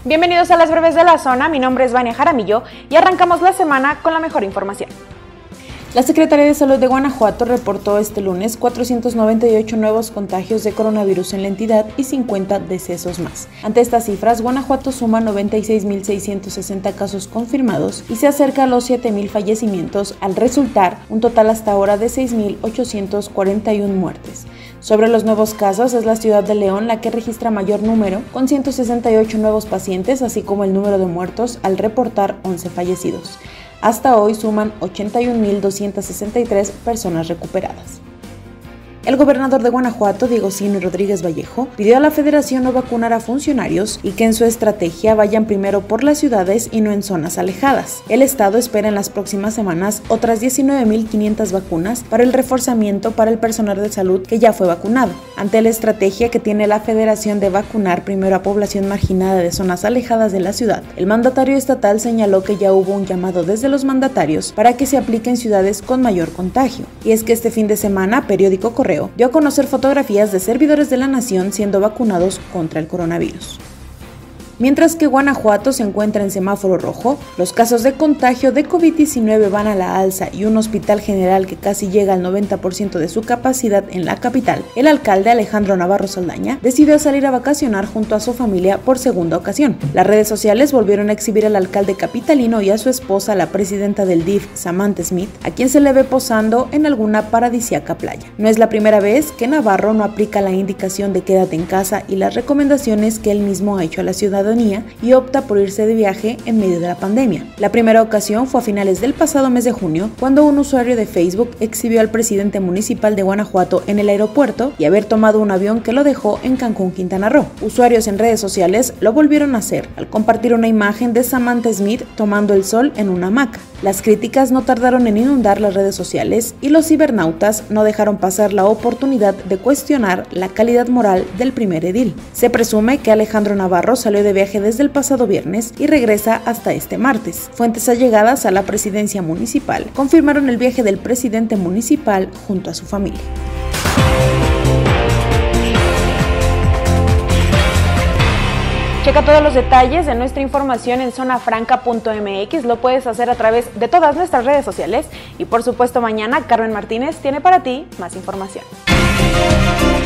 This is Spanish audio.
Bienvenidos a las breves de la zona, mi nombre es Vania Jaramillo y arrancamos la semana con la mejor información. La Secretaría de Salud de Guanajuato reportó este lunes 498 nuevos contagios de coronavirus en la entidad y 50 decesos más. Ante estas cifras, Guanajuato suma 96.660 casos confirmados y se acerca a los 7.000 fallecimientos, al resultar un total hasta ahora de 6.841 muertes. Sobre los nuevos casos, es la ciudad de León la que registra mayor número, con 168 nuevos pacientes, así como el número de muertos al reportar 11 fallecidos. Hasta hoy suman 81.263 personas recuperadas. El gobernador de Guanajuato, Diego Sinue Rodríguez Vallejo, pidió a la Federación no vacunar a funcionarios y que en su estrategia vayan primero por las ciudades y no en zonas alejadas. El estado espera en las próximas semanas otras 19.500 vacunas para el reforzamiento para el personal de salud que ya fue vacunado. Ante la estrategia que tiene la Federación de vacunar primero a población marginada de zonas alejadas de la ciudad, el mandatario estatal señaló que ya hubo un llamado desde los mandatarios para que se aplique en ciudades con mayor contagio. Y es que este fin de semana, Periódico Correo dio a conocer fotografías de servidores de la nación siendo vacunados contra el coronavirus. Mientras que Guanajuato se encuentra en semáforo rojo, los casos de contagio de COVID-19 van a la alza y un hospital general que casi llega al 90% de su capacidad en la capital, el alcalde Alejandro Navarro Saldaña decidió salir a vacacionar junto a su familia por segunda ocasión. Las redes sociales volvieron a exhibir al alcalde capitalino y a su esposa, la presidenta del DIF, Samantha Smith, a quien se le ve posando en alguna paradisíaca playa. No es la primera vez que Navarro no aplica la indicación de quédate en casa y las recomendaciones que él mismo ha hecho a la ciudadanía y opta por irse de viaje en medio de la pandemia. La primera ocasión fue a finales del pasado mes de junio, cuando un usuario de Facebook exhibió al presidente municipal de Guanajuato en el aeropuerto y haber tomado un avión que lo dejó en Cancún, Quintana Roo. Usuarios en redes sociales lo volvieron a hacer al compartir una imagen de Samantha Smith tomando el sol en una hamaca. Las críticas no tardaron en inundar las redes sociales y los cibernautas no dejaron pasar la oportunidad de cuestionar la calidad moral del primer edil. Se presume que Alejandro Navarro salió de viaje desde el pasado viernes y regresa hasta este martes. Fuentes allegadas a la presidencia municipal confirmaron el viaje del presidente municipal junto a su familia. Checa todos los detalles de nuestra información en zonafranca.mx, lo puedes hacer a través de todas nuestras redes sociales y por supuesto mañana Carmen Martínez tiene para ti más información.